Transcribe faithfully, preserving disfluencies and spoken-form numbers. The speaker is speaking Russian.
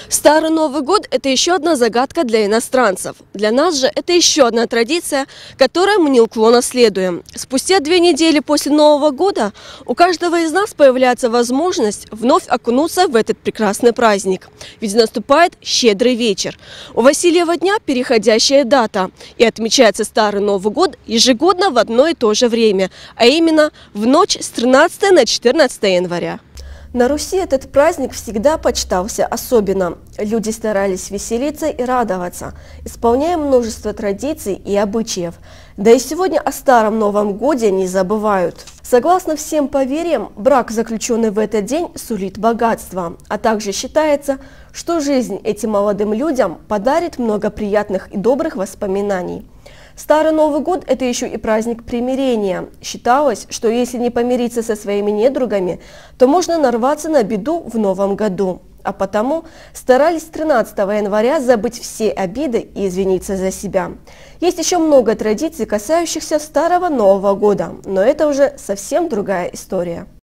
Старый Новый год – это еще одна загадка для иностранцев. Для нас же это еще одна традиция, которой мы неуклонно следуем. Спустя две недели после Нового года у каждого из нас появляется возможность вновь окунуться в этот прекрасный праздник. Ведь наступает щедрый вечер. У Васильева дня переходящая дата. И отмечается Старый Новый год ежегодно в одно и то же время, а именно в ночь с тринадцатого на четырнадцатое января. На Руси этот праздник всегда почитался особенно. Люди старались веселиться и радоваться, исполняя множество традиций и обычаев. Да и сегодня о Старом Новом Годе не забывают. Согласно всем поверьям, брак, заключенный в этот день, сулит богатство, а также считается, что жизнь этим молодым людям подарит много приятных и добрых воспоминаний. Старый Новый год – это еще и праздник примирения. Считалось, что если не помириться со своими недругами, то можно нарваться на беду в новом году. А потому старались тринадцатого января забыть все обиды и извиниться за себя. Есть еще много традиций, касающихся Старого Нового года, но это уже совсем другая история.